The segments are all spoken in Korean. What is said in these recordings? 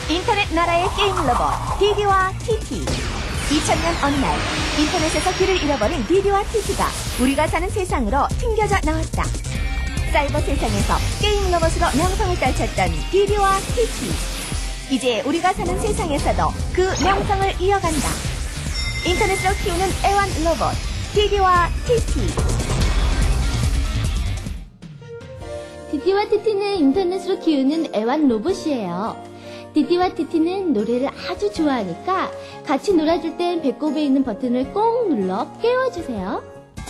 인터넷 나라의 게임 로봇 디디와 티티. 2000년 어느 날 인터넷에서 길을 잃어버린 디디와 티티가 우리가 사는 세상으로 튕겨져 나왔다. 사이버 세상에서 게임 로봇으로 명성을 떨쳤던 디디와 티티. 이제 우리가 사는 세상에서도 그 명성을 이어간다. 인터넷으로 키우는 애완 로봇 디디와 티티. 디디와 티티는 인터넷으로 키우는 애완 로봇이에요. 디디와 티티는 노래를 아주 좋아하니까 같이 놀아줄 땐 배꼽에 있는 버튼을 꼭 눌러 깨워주세요.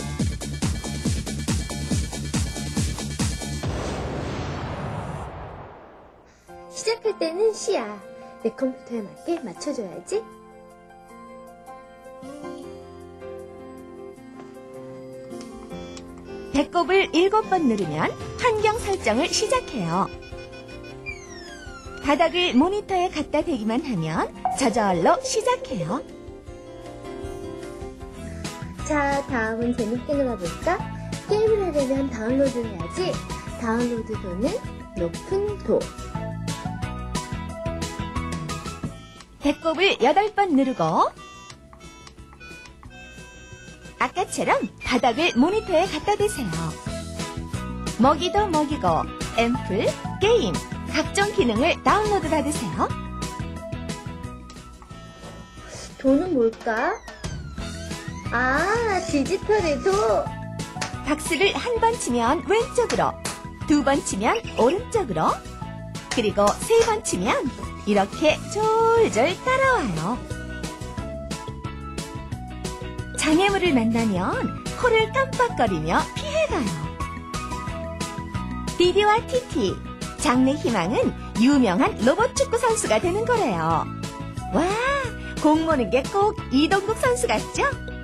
시작할 때는 시야. 내 컴퓨터에 맞게 맞춰줘야지. 배꼽을 7번 누르면 환경 설정을 시작해요. 바닥을 모니터에 갖다 대기만 하면 저절로 시작해요. 자, 다음은 재밌게 놀아볼까? 게임을 하려면 다운로드를 해야지. 다운로드도는 높은 도. 배꼽을 8번 누르고 아까처럼 바닥을 모니터에 갖다 대세요. 먹이도 먹이고 앰플, 게임, 각종 기능을 다운로드 받으세요. 도는 뭘까? 아, 디지털의 도. 박스를 한 번 치면 왼쪽으로, 2번 치면 오른쪽으로, 그리고 3번 치면 이렇게 졸졸 따라와요. 장애물을 만나면 코를 깜빡거리며 피해가요. 디디와 티티, 장래 희망은 유명한 로봇 축구 선수가 되는 거래요. 와, 공 모는 게 꼭 이동국 선수 같죠?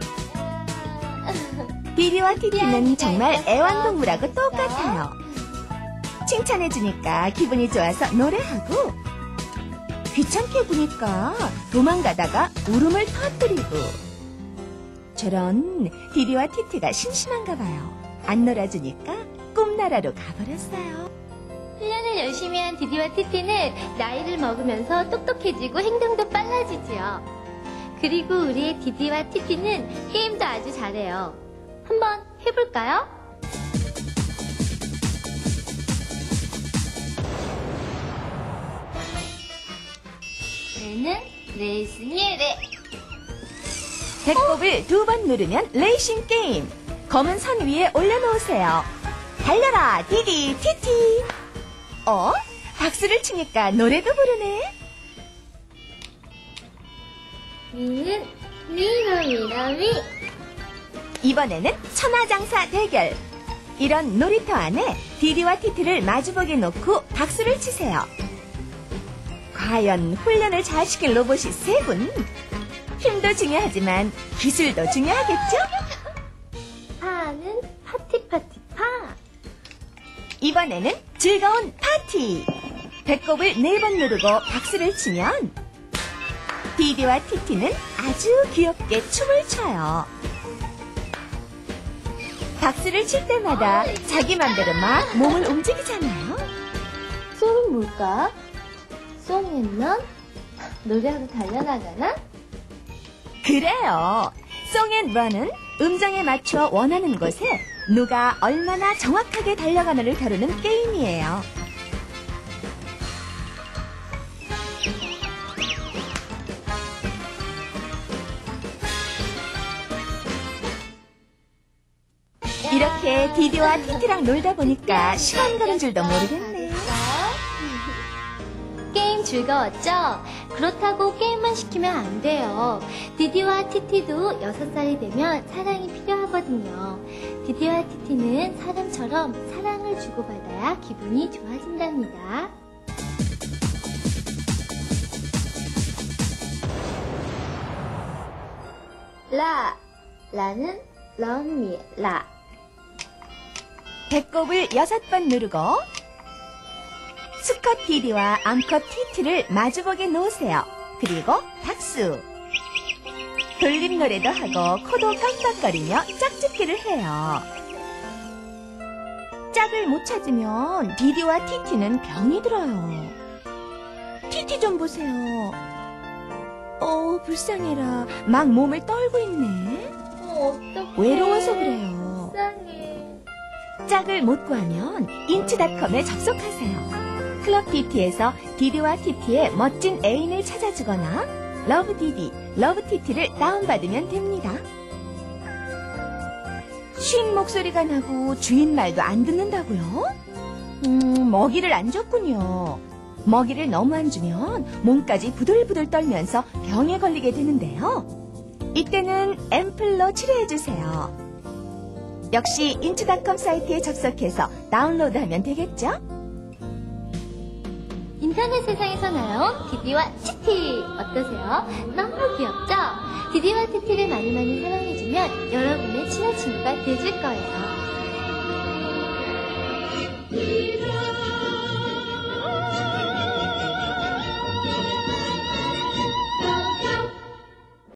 디디와 티티는 정말 애완동물하고 똑같아요. 칭찬해주니까 기분이 좋아서 노래하고, 귀찮게 구니까 도망가다가 울음을 터뜨리고. 저런 디디와 티티가 심심한가 봐요. 안 놀아주니까 꿈나라로 가버렸어요. 훈련을 열심히 한 디디와 티티는 나이를 먹으면서 똑똑해지고 행동도 빨라지지요. 그리고 우리의 디디와 티티는 게임도 아주 잘해요. 한번 해볼까요? 레는 레이스니에 레. 배꼽을 2번 누르면 레이싱 게임. 검은 선 위에 올려놓으세요. 달려라 디디 티티. 박수를 치니까 노래도 부르네. 미는 미노미노미. 이번에는 천하장사 대결. 이런 놀이터 안에 디디와 티티를 마주보게 놓고 박수를 치세요. 과연 훈련을 잘 시킬 로봇이 3분. 힘도 중요하지만 기술도 중요하겠죠? 파는 파티 파. 이번에는 즐거운 파티. 배꼽을 4번 누르고 박수를 치면 디디와 티티는 아주 귀엽게 춤을 춰요. 박수를 칠 때마다 자기 맘대로 막 몸을 움직이잖아요. 송은 뭘까? 송했넌 노래하고 달려나가나? 그래요. 송앤런은 음정에 맞춰 원하는 곳에 누가 얼마나 정확하게 달려가는를 다루는 게임이에요. 이렇게 디디와 티티랑 놀다 보니까 시간 가는 줄도 모르겠네. 게임 즐거웠죠? 그렇다고 게임만 시키면 안 돼요. 디디와 티티도 6살이 되면 사랑이 필요하거든요. 디디와 티티는 사람처럼 사랑을 주고받아야 기분이 좋아진답니다. 라는 런미 라. 배꼽을 6번 누르고 수컷 디디와 암컷 티티를 마주보게 놓으세요. 그리고 박수. 돌림 노래도 하고 코도 깜빡거리며 짝짓기를 해요. 짝을 못 찾으면 디디와 티티는 병이 들어요. 티티 좀 보세요. 불쌍해라. 막 몸을 떨고 있네. 어떡해. 외로워서 그래요. 불쌍해. 짝을 못 구하면 인치닷컴에 접속하세요. 클럽 티티에서 디디와 티티의 멋진 애인을 찾아주거나 러브 디디, 러브 티티를 다운받으면 됩니다. 쉰 목소리가 나고 주인 말도 안 듣는다고요? 먹이를 안 줬군요. 먹이를 너무 안 주면 몸까지 부들부들 떨면서 병에 걸리게 되는데요. 이때는 앰플로 치료해주세요. 역시 인치닷컴 사이트에 접속해서 다운로드하면 되겠죠? 인터넷 세상에서 나온 디디와 티티 어떠세요? 너무 귀엽죠? 디디와 티티를 많이 사랑해주면 여러분의 친한 친구가 되줄 거예요.